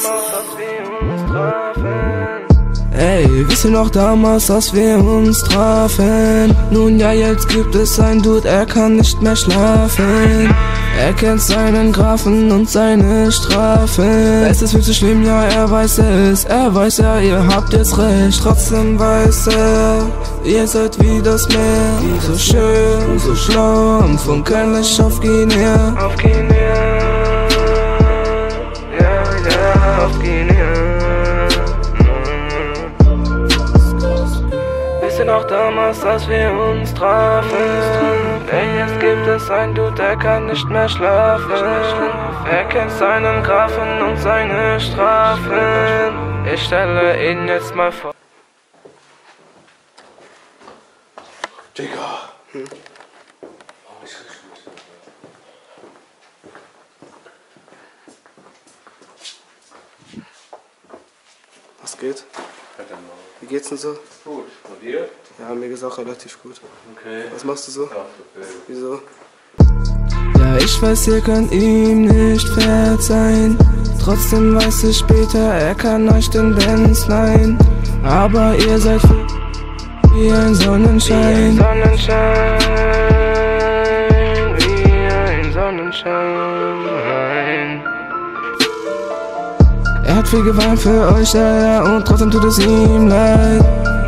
Ey, wisst ihr noch damals, als wir uns trafen? Nun ja, jetzt gibt es einen Dude, er kann nicht mehr schlafen. Er kennt seinen Grafen und seine Strafen. Es ist viel zu schlimm, ja, er weiß ja, ihr habt jetzt recht. Trotzdem weiß er, ihr seid wie das Meer. So schön, so schlau, am Funkeln Licht auf Guinea. Auf Guinea, ja, auf Guinea. Noch damals, als wir uns trafen. Ey, jetzt gibt es einen Dude, der kann nicht mehr schlafen. Er kennt seinen Grafen und seine Strafen. Ich stelle ihn jetzt mal vor. Digga. Was geht? Wie geht's denn so? Gut. Und dir? Ja, mir geht's auch relativ gut. Okay. Was machst du so? Ja, okay. Wieso? Ja, ich weiß, ihr könnt ihm nicht verzeihen. Trotzdem weiß ich später, er kann euch den Benz leihen. Aber ihr seid wie ein Sonnenschein. Wie ein Sonnenschein. Wie ein Sonnenschein. Er hat viel geweint für euch, ja, und trotzdem tut es ihm leid.